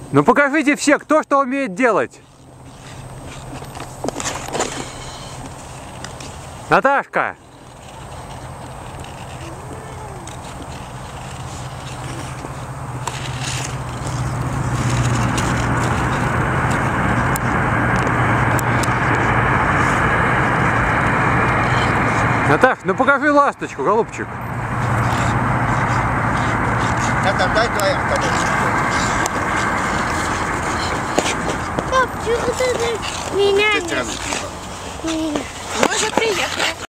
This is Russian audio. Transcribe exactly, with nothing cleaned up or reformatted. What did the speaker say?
Ну покажите все, кто что умеет делать. Наташка! Наташ, ну покажи ласточку, голубчик. Это дай твоя вторая. Пап, чего ты меня не... Мы уже приехали.